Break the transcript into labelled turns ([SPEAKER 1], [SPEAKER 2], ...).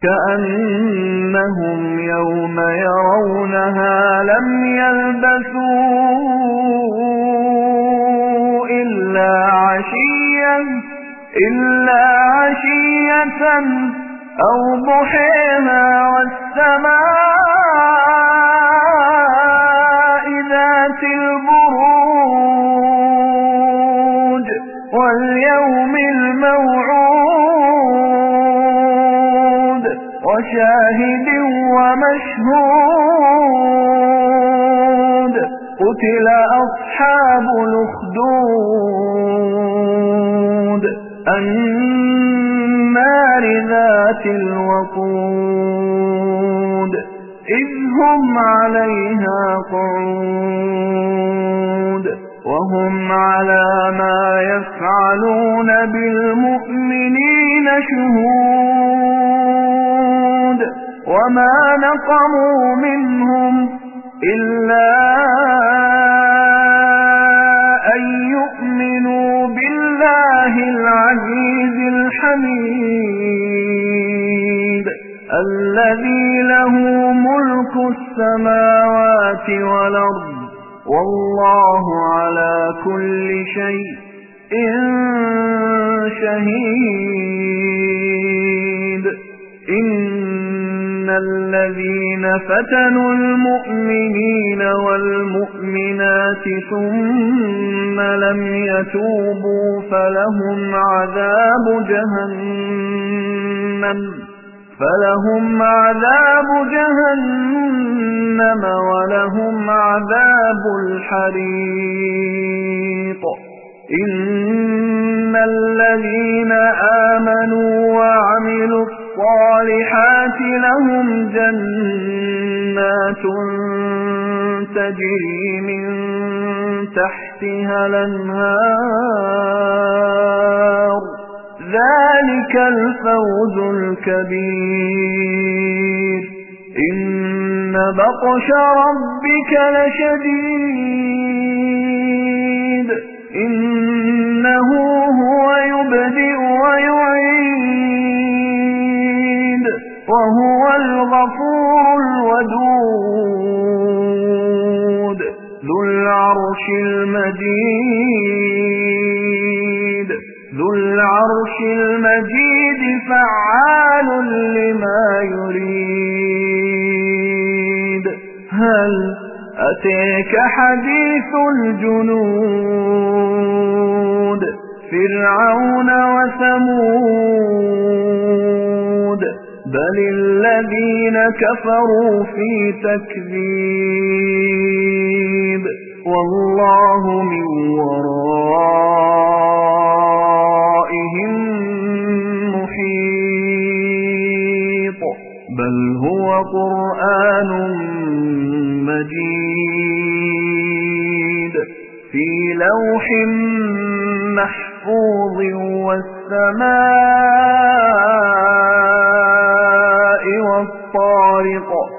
[SPEAKER 1] كأنهم يوم يرونها لم يلبثوا إلا عشية أو ضحيها والسماء ذات البروج واليوم الموعود وشاهد ومشهود قتل أصحاب الأخدود النار ذات الوقود إذ هم عليها قعود وهم على ما يفعلون بالمؤمنين شهود وما نقموا منهم إلا أن يؤمنوا بالله العزيز الحميد الذي له ملك السماوات والأرض والله على كل شيء شهيد إن الذين فتنوا المؤمنين والمؤمنات ثم لم يتوبوا فلهم عذاب جهنم ولهم عذاب الحريق إن الذين آمنوا وعملوا الصالحات لهم جنات تجري من تحتها الأنهار ذلك الفوز الكبير إن بطش ربك لشديد إنه هو يبدئ ويعيد وهو الغفور الودود ذو العرش المجيد فعال لما يريد هل أتاك حديث الجنود فرعون وثمود بل الذين كفروا في تكذيب والله من ورائهم محيط بل هو قرآن مجيد في لوح محفوظ والسماء والطارق